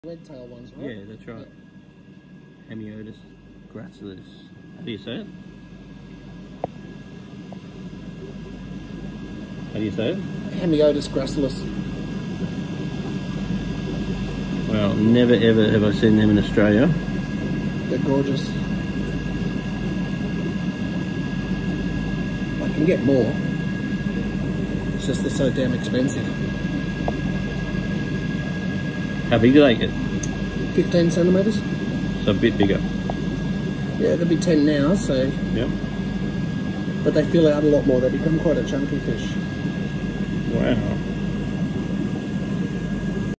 Red tail ones, right? Yeah, that's right. Yeah. Hemiodus gracilis. How do you say it? How do you say it? Hemiodus gracilis. Well, never ever have I seen them in Australia. They're gorgeous. I can get more. It's just they're so damn expensive. How big do they get? 15 centimetres. So a bit bigger. Yeah, they'll be 10 now, so... Yep. But they fill out a lot more. They become quite a chunky fish. Wow.